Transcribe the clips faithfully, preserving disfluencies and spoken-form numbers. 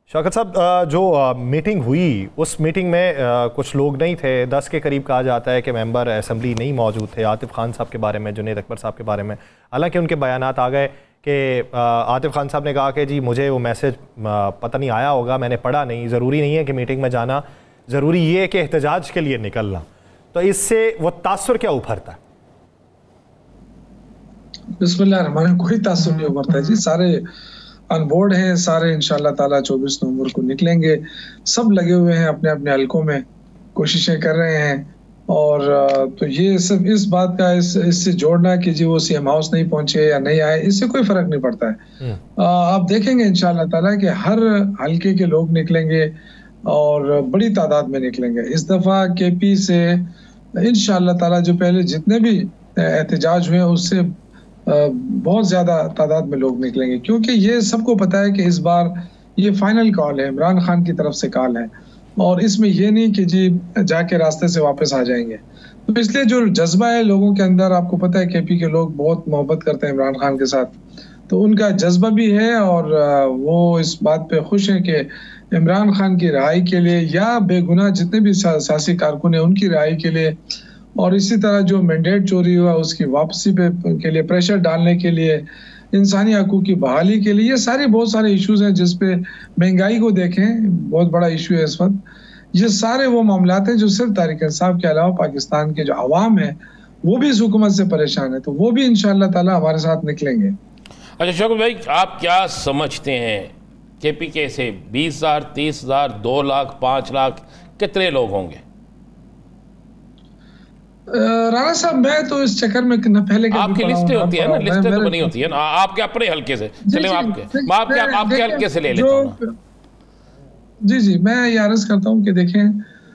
शौकत साहब, जो मीटिंग हुई उस मीटिंग में कुछ लोग नहीं थे, दस के करीब कहा जाता है कि मेंबर असेंबली नहीं मौजूद थे। आतिफ खान साहब के बारे में, जुनैद अकबर साहब के बारे में, हालांकि उनके बयानात आ गए कि आतिफ खान साहब ने कहा कि जी मुझे वो मैसेज पता नहीं आया होगा, मैंने पढ़ा नहीं, ज़रूरी नहीं है कि मीटिंग में जाना, ज़रूरी ये है कि एहतजाज के लिए निकलना। तो इससे वो तासुर क्या उभरता है? बिस्मिल्लाह रहमान, कोई तासुर नहीं उभरता जी, सारे ऑन बोर्ड हैं, सारे इंशाल्लाह ताला चौबीस नवंबर को निकलेंगे। सब लगे हुए हैं अपने अपने हलकों में, कोशिशें कर रहे हैं। और तो ये सब इस बात का इस इससे जोड़ना कि जी वो सीएम हाउस नहीं पहुंचे या नहीं आए, इससे कोई फर्क नहीं पड़ता है। आ, आप देखेंगे इंशाल्लाह ताला कि हर हलके के लोग निकलेंगे और बड़ी तादाद में निकलेंगे। इस दफा केपी से इंशाल्लाह ताला जो पहले जितने भी एहतजाज हुए उससे बहुत ज्यादा तादाद में लोग निकलेंगे, क्योंकि ये सबको पता है कि इस बार ये फाइनल कॉल है, इमरान खान की तरफ से कॉल है, और इसमें ये नहीं कि जी जाके रास्ते से वापस आ जाएंगे। तो इसलिए जो जज्बा है लोगों के अंदर, आपको पता है केपी के लोग बहुत मोहब्बत करते हैं इमरान खान के साथ, तो उनका जज्बा भी है और वो इस बात पे खुश है कि इमरान खान की रिहाई के लिए या बेगुनाह जितने भी सियासी कारकुन हैं उनकी रिहाई के लिए, और इसी तरह जो मैंडेट चोरी हुआ उसकी वापसी पे के लिए प्रेशर डालने के लिए, इंसानी हकूक़ की बहाली के लिए, ये सारे बहुत सारे इश्यूज हैं। जिस पे महंगाई को देखें, बहुत बड़ा इशू है इस वक्त। ये सारे वो मामलात हैं जो सिर्फ तहरीक इंसाफ के अलावा पाकिस्तान के जो अवाम है वो भी इस हुकूमत से परेशान है, तो वो भी इंशाअल्लाह ताला हमारे साथ निकलेंगे। अच्छा शौकत भाई, आप क्या समझते हैं केपी के से बीस हजार तीस हजार दो लाख पाँच लाख कितने लोग होंगे? राणा साहब, मैं तो इस चक्कर में न पहले आपकी लिस्टें होती है ना, लिस्टें तो बनी होती है ना आपके अपने हल्के से। चलिए आपके मैं आपके आपके हल्के से ले लेता हूं। जी जी, मैं ये अर्ज करता हूं कि देखें,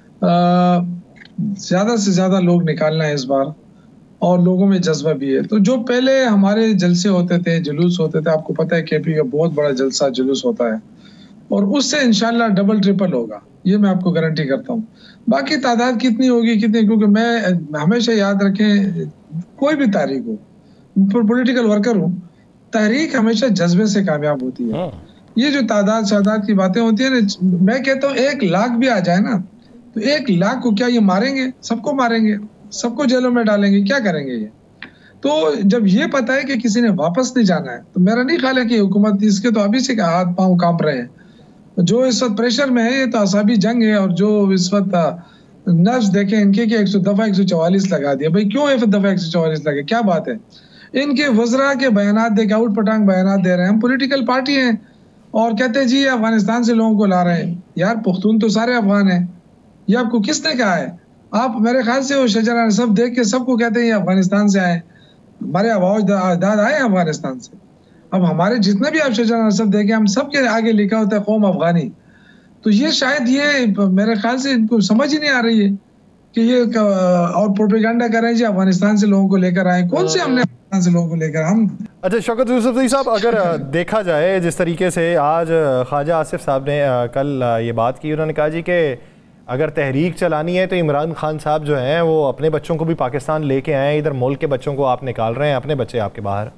ज्यादा से ज्यादा लोग निकालना है इस बार, और लोगों में जज्बा भी है। तो जो पहले हमारे जलसे होते थे, जुलूस होते थे, आपको पता है केपी का बहुत बड़ा जलसा जुलूस होता है, और उससे इंशाल्लाह डबल ट्रिपल होगा, ये मैं आपको गारंटी करता हूँ। बाकी तादाद कितनी होगी कितनी, क्योंकि मैं हमेशा याद रखें, कोई भी तहरीक हो, पॉलिटिकल वर्कर हूँ, तहरीक हमेशा जज्बे से कामयाब होती है। ये जो तादाद शादाद की बातें होती है ना, मैं कहता हूँ एक लाख भी आ जाए ना, तो एक लाख को क्या ये मारेंगे? सबको मारेंगे, सबको जेलों में डालेंगे, क्या करेंगे ये? तो जब ये पता है कि किसी ने वापस नहीं जाना है, तो मेरा नहीं ख्याल है कि हुकूमत, इसके तो अभी से हाथ पाँव कांप रहे हैं। जो इस वक्त प्रेशर में है, ये तो असाबी जंग है, और जो इस वक्त नफ्स देखें इनके कि एक सौ दफा एक सौ चौवालीस लगा दिया। भाई क्यों एक दफा एक सौ चौवालीस लगे, क्या बात है? इनके वज़रा के बयानात दे के आउट पटांग बयानात दे रहे हैं। हम पॉलिटिकल पार्टी हैं और कहते हैं जी अफगानिस्तान से लोगों को ला रहे हैं। यार पुख्तून तो सारे अफगान हैं, ये आपको किसने कहा है? आप मेरे ख्याल से वो शजरा सब देख के सबको कहते हैं ये अफगानिस्तान से आए, हमारे आवाज आए अफगानिस्तान से। अब हमारे जितने भी आप शजरा सब देखें, हम सब के आगे लिखा होता है कौम अफगानी। तो ये शायद ये मेरे ख्याल से इनको समझ ही नहीं आ रही है कि ये और प्रोपेगेंडा कर रहे हैं जी अफगानिस्तान से लोगों को लेकर आए। कौन से हमने अफगानिस्तान से लोगों को लेकर हम? अच्छा शौकत यूसुफज़ई साहब, अगर देखा जाए जिस तरीके से आज ख्वाजा आसिफ साहब ने कल ये बात की, उन्होंने कहा जी कि अगर तहरीक चलानी है तो इमरान खान साहब जो हैं वो अपने बच्चों को भी पाकिस्तान लेके आए, इधर मुल्क के बच्चों को आप निकाल रहे हैं, अपने बच्चे आपके बाहर।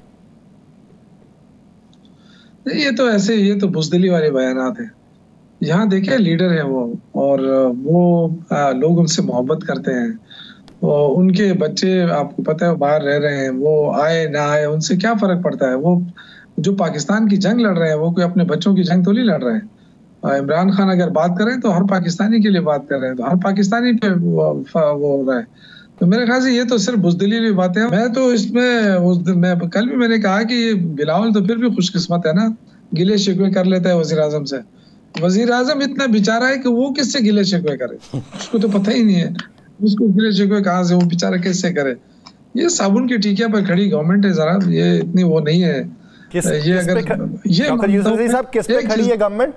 ये तो ऐसे ये तो बुज़दिली वाले बयानात हैं। यहाँ देखिए लीडर है वो, और वो आ, लोग उनसे मोहब्बत करते हैं, और उनके बच्चे आपको पता है बाहर रह रहे हैं, वो आए ना आए उनसे क्या फर्क पड़ता है? वो जो पाकिस्तान की जंग लड़ रहे हैं वो कोई अपने बच्चों की जंग तो नहीं लड़ रहे हैं। इमरान खान अगर बात करें तो हर पाकिस्तानी के लिए बात कर रहे हैं, तो हर पाकिस्तानी पे वो, वो हो रहा है। तो मेरे ख्याल से ये तो सिर्फ बुज़दिली की बातें हैं। मैं तो इसमें उस मैं कल भी मैंने कहा कि बिलावल तो फिर भी खुशकिस्मत है ना, गिले शिकवे कर लेता है वजीर आजम से। वजीर आजम इतना बेचारा है कि वो किससे गिले शिकवे करे, उसको तो पता ही नहीं है उसको गिले शिकवे कहाँ से, वो बेचारा किससे करे? ये साबुन की टिकिया पर खड़ी गवर्नमेंट है, जरा ये इतनी वो नहीं है। किस, ये किस अगर ये यूसुफज़ई साहब किस पे खड़ी है गवर्नमेंट?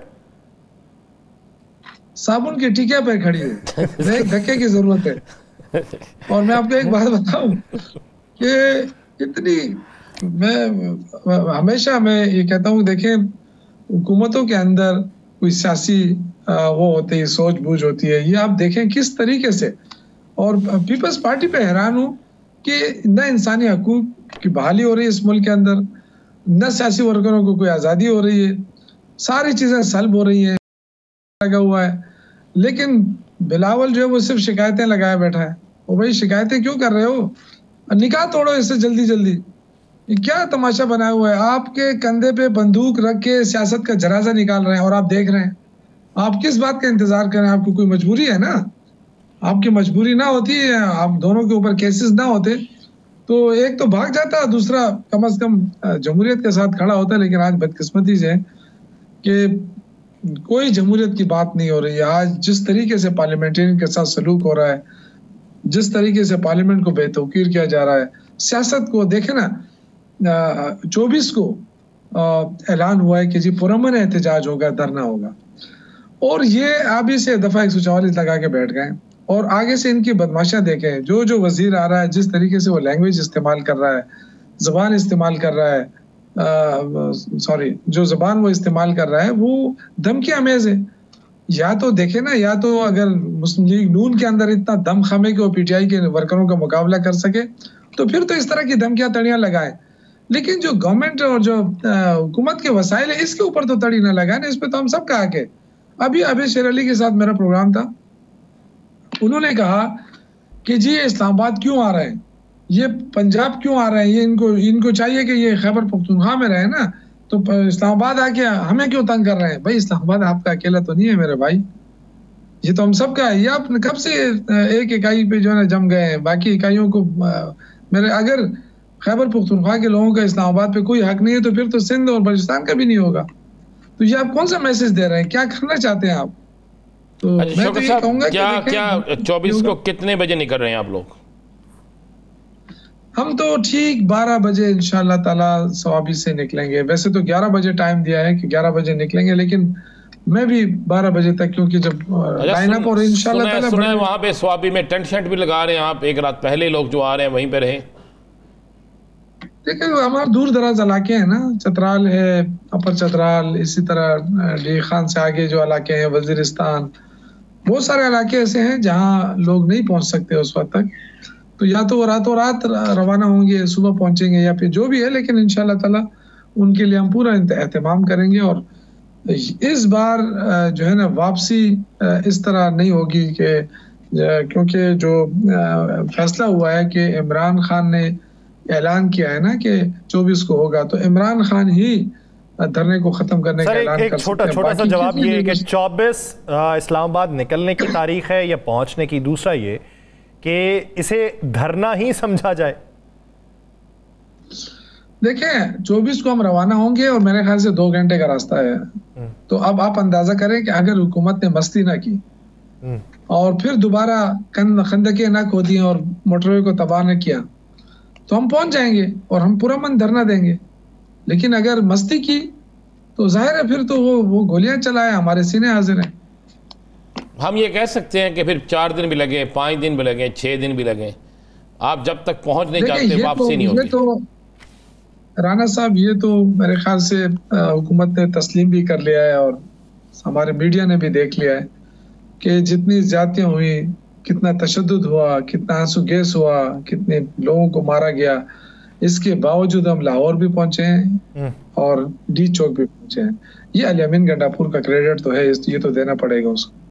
साबुन की टिकिया पर खड़ी है, एक धक्के की जरूरत है। और मैं आपको एक बात बताऊं कि इतनी, मैं हमेशा मैं ये कहता हूँ, देखें हुकूमतों के अंदर कोई सियासी वो होती है, सोच बूझ होती है, ये आप देखें किस तरीके से। और पीपल्स पार्टी पे हैरान हूँ कि न इंसानी हकूक की बहाली हो रही है इस मुल्क के अंदर, न सियासी वर्करों को कोई आज़ादी हो रही है, सारी चीज़ें सल्ब हो रही हैं। लगा हुआ है, लेकिन बिलावल जो है वो सिर्फ शिकायतें लगाए बैठा है। वो भाई शिकायतें क्यों कर रहे हो, निकाह तोड़ो इससे जल्दी जल्दी। ये क्या तमाशा बनाया हुआ है, आपके कंधे पे बंदूक रख के सियासत का जनाजा निकाल रहे हैं और आप देख रहे हैं। आप किस बात का इंतजार करें, आपको कोई मजबूरी है ना? आपकी मजबूरी ना होती है, आप दोनों के ऊपर केसेस ना होते तो एक तो भाग जाता, दूसरा कम अज कम जमहूरियत के साथ खड़ा होता। लेकिन आज बदकिस्मती से कि कोई जमहूरियत की बात नहीं हो रही है। आज जिस तरीके से पार्लियामेंटेरियन के साथ सलूक हो रहा है, जिस तरीके से पार्लियामेंट को बेतौकीर किया जा रहा है, सियासत को देखे ना, चौबीस को ऐलान हुआ है कि जी पुरअमन एहतजाज होगा, धरना होगा, और ये अभी से दफा एक सौ चौवालीस लगा के बैठ गए। और आगे से इनकी बदमाशियां देखें, जो जो वजीर आ रहा है, जिस तरीके से वो लैंग्वेज इस्तेमाल कर रहा है, जबान इस्तेमाल कर रहा है, सॉरी जो जबान वो इस्तेमाल कर रहा है वो धमकी अमेज है। या तो देखे ना, या तो अगर मुस्लिम लीग नून के अंदर इतना दम खम है कि वो पीटीआई के वर्करों का मुकाबला कर सके, तो फिर तो इस तरह की धमकियां तड़ियां लगाए। लेकिन जो गवर्नमेंट और जो हुकूमत के वसाइल है, इसके ऊपर तो तड़ी ना लगाए ना। इस पर तो हम सब कहा के अभी अभी शेर अली के साथ मेरा प्रोग्राम था, उन्होंने कहा कि जी ये इस्लामाबाद क्यों आ रहे हैं, ये पंजाब क्यों आ रहे हैं, ये इनको इनको चाहिए कि ये खैबर पख्तूनख्वा में रहे ना, तो इस्लामाबाद आके हमें क्यों तंग कर रहे हैं। भाई इस्लामाबाद आपका अकेला तो नहीं है मेरे भाई, ये तो हम सब का है। ये आप कब से एक इकाई पे जो है ना जम गए हैं, बाकी इकाइयों को मेरे, अगर खैबर पख्तूनख्वा के लोगों का इस्लामाबाद पे कोई हक नहीं है तो फिर तो सिंध और बलूचिस्तान का भी नहीं होगा। तो ये आप कौन सा मैसेज दे रहे हैं, क्या करना चाहते हैं आप? तो अच्छा, मैं तो ये कहूंगा क्या क्या चौबीस को कितने बजे निकल रहे हैं आप लोग? हम तो ठीक बारह बजे इंशाल्लाह ताला सवाबी से निकलेंगे। वैसे तो ग्यारह बजे टाइम दिया है कि ग्यारह बजे निकलेंगे, लेकिन मैं भी बारह बजे तक, क्योंकि जब लाइन अप और इंशाल्लाह ताला सुना है वहाँ पे सवाबी में टेंट शेंट भी लगा रहे हैं आप, एक रात पहले लोग जो आ रहे हैं वहीं पे रहे। देखिए हमारे दूर दराज इलाके हैं ना, चतराल है, अपर चतराल, इसी तरह डी खान से आगे जो इलाके हैं, वजीरिस्तान, बहुत सारे इलाके ऐसे हैं जहाँ लोग नहीं पहुंच सकते उस वक्त तक। तो या तो रातों रात रवाना होंगे, सुबह पहुंचेंगे, या फिर जो भी है, लेकिन इंशाल्लाह ताला उनके लिए हम पूरा एहतमाम करेंगे। और इस बार जो है ना वापसी इस तरह नहीं होगी कि, क्योंकि जो फैसला हुआ है कि इमरान खान ने ऐलान किया है ना कि चौबीस को होगा, तो इमरान खान ही धरने को खत्म करने का ऐलान कर सकते हैं। छोटा छोटा सा जवाब ये है कि चौबीस इस्लामाबाद निकलने की तारीख है या पहुंचने की, दूसरा ये कि इसे धरना ही समझा जाए। देखें चौबीस को हम रवाना होंगे और मेरे ख्याल से दो घंटे का रास्ता है। तो अब आप अंदाजा करें कि अगर हुकूमत ने मस्ती ना की और फिर दोबारा खंदकें ना खोदी और मोटरवे को तबाह न किया, तो हम पहुंच जाएंगे और हम पूरा मन धरना देंगे। लेकिन अगर मस्ती की तो जाहिर है फिर तो वो वो गोलियां चलाए, हमारे सीने हाजिर हैं। हम ये कह सकते हैं कि फिर चार दिन भी लगे, पाँच दिन भी लगे, छः दिन भी लगे, आप जब तक पहुंच नहीं जाते वापसी नहीं होती। तो राना साहब ये तो मेरे ख्याल से हुकूमत ने तस्लीम भी कर लिया है और हमारे मीडिया ने भी देख लिया है कि जितनी ज्यादतियां हुई, कितना तशद्दुद हुआ, कितना आंसू गैस हुआ, कितने लोगों को मारा गया, इसके बावजूद हम लाहौर भी पहुंचे हैं और डी चौक भी पहुंचे हैं। ये अल अमीन गंडापुर का क्रेडिट तो है, ये तो देना पड़ेगा उसको।